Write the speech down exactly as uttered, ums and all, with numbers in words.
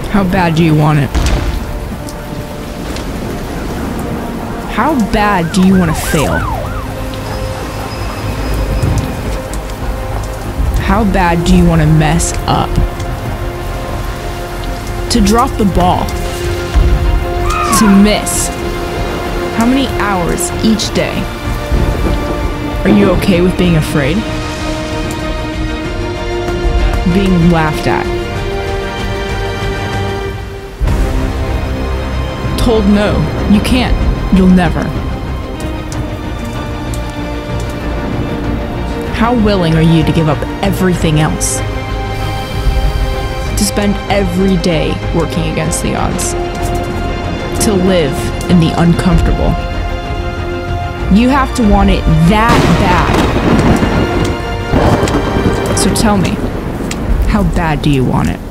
How bad do you want it? How bad do you want to fail? How bad do you want to mess up? To drop the ball? To miss? How many hours each day? Are you okay with being afraid? Being laughed at? Told no, you can't, you'll never. How willing are you to give up everything else? To spend every day working against the odds? To live in the uncomfortable? You have to want it that bad. So tell me, how bad do you want it?